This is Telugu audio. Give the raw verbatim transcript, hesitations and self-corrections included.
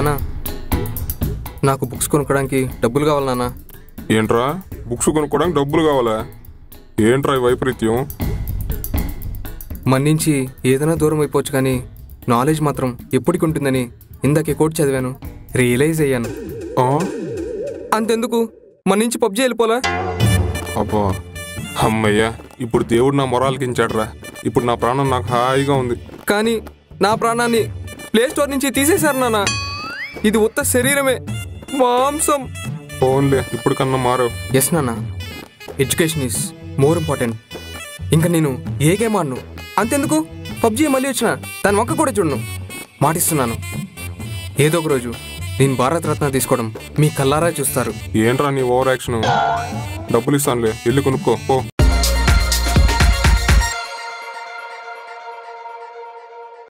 నానా నాకు బుక్స్ కొనుక్కోవడానికి డబ్బులు కావాలి నాన్న. ఏంట్రా బుక్స్ కొనుక్కోవడానికి డబ్బులు కావాలా? ఏంట్రా ఈ వైపరీత్యం? మన నుంచి ఏదైనా దూరం అయిపోవచ్చు కానీ నాలెడ్జ్ మాత్రం ఎప్పటికి ఉంటుందని ఇందాకే కోట్ చదివాను, రియలైజ్ అయ్యాను. అంతెందుకు మన నుంచి పబ్జీ వెళ్ళిపోలా? అబ్బా అమ్మయ్యా, ఇప్పుడు దేవుడు నా మొరాలకించాడురా. ఇప్పుడు నా ప్రాణం నాకు హాయిగా ఉంది. కానీ నా ప్రాణాన్ని ప్లే స్టోర్ నుంచి తీసేశారు నాన్న. ఇది ఉత్త శరీరమే, మాంసం. ఫోన్లే ఇప్పుడు కన్నా మారవు. ఎస్ నాన్న, ఎడ్యుకేషన్ ఈజ్ మోర్ ఇంపార్టెంట్. ఇంకా నేను ఏ గేమ్ ఆడను. అంతెందుకు పబ్జీ మళ్ళీ వచ్చిన దాని వంక కూడా చూడను. మాటిస్తున్నాను, ఏదో ఒక రోజు నేను భారత రత్న తీసుకోవడం మీ కల్లారా చూస్తారు. ఏంట్రా నీ ఓవర్ యాక్షన్? డబ్బులు ఇస్తానులే, వెళ్ళి కొనుక్కో పో.